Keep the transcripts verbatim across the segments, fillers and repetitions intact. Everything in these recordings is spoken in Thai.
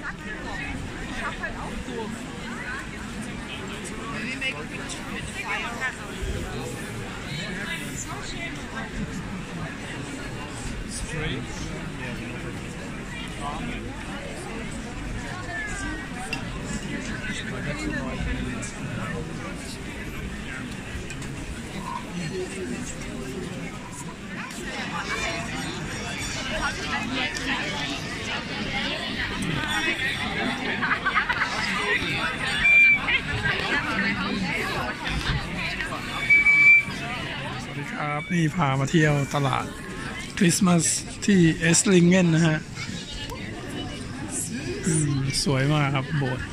ครับนี่พามาเที่ยวตลาดคริสต์มาสที่เอสลิงเกนนะฮะสวยมากครับโบสถ์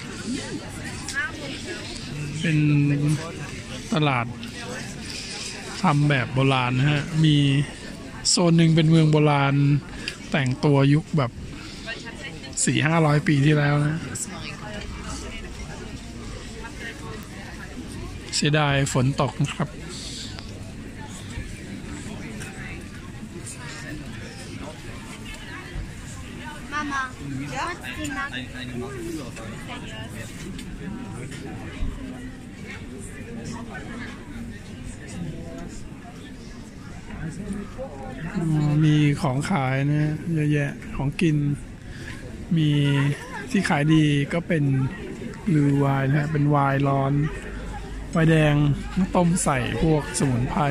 เป็นตลาดทำแบบโบราณนะฮะมีโซนหนึ่งเป็นเมืองโบราณแต่งตัวยุคแบบสี่ห้าร้อยปีที่แล้วนะเสียดายฝนตกนะครับมีของขายนะเยอะแยะของกินมีที่ขายดีก็เป็นลือไวน์นะเป็นไวน์ร้อนไวน์แดงต้มใส่พวกสมุนไพร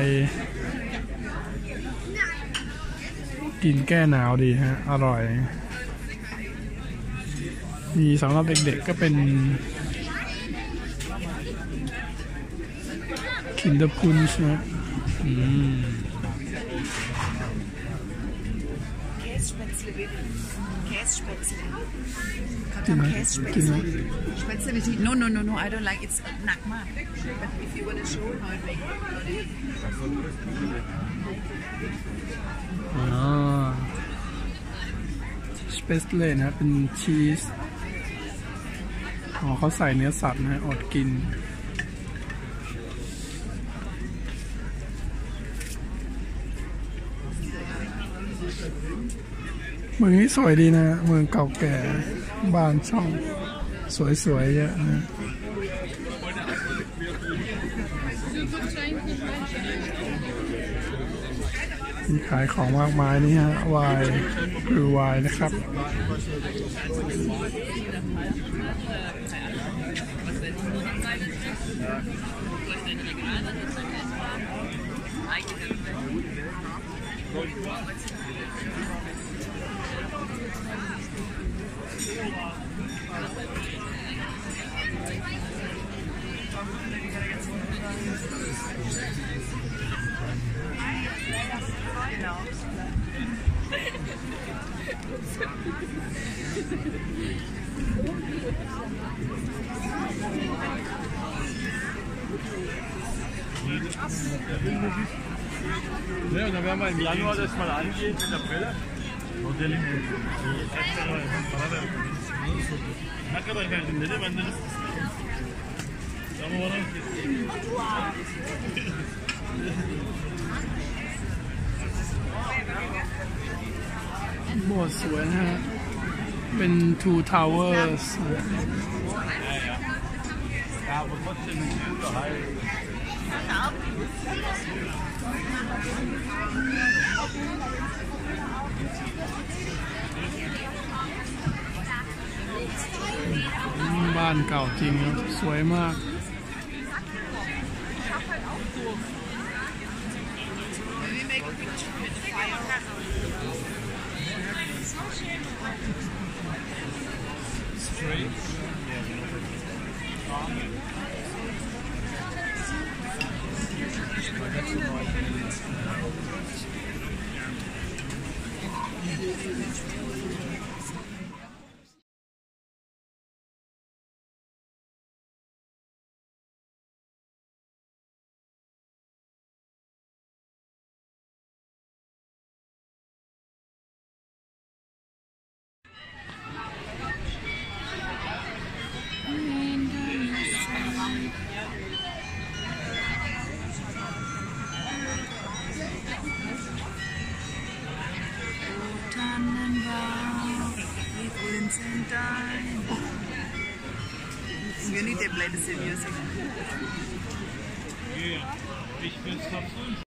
กินแก้หนาวดีฮะอร่อยมีสำหรับเด็กๆก็เป็นคินเดอร์พุนช์นะอืมกินไหมกินไหม No no no no I don't like it's หนักมาก but if you want to show how it makes อ๋อสเปซเลยนะเป็นชีสอ๋อเขาใส่เนื้อสัตว์นะอดกินเมืองนี้สวยดีนะเมืองเก่าแก่บ้านช่องสวยๆเยอะนะมีขายของมากมายนี่ฮะไวน์หรือไวน์นะครับ Ja, und dann werden wir im Januar das mal angehen mit der Brille. Modell in Ne kadar verdin dedi, ben de tamam ona. โบสถ์สวยนะฮะเป็น two towers บ้านเก่าจริงครับสวยมากTannenbaum Valentine. It's really they play the same music. Yeah, ich will es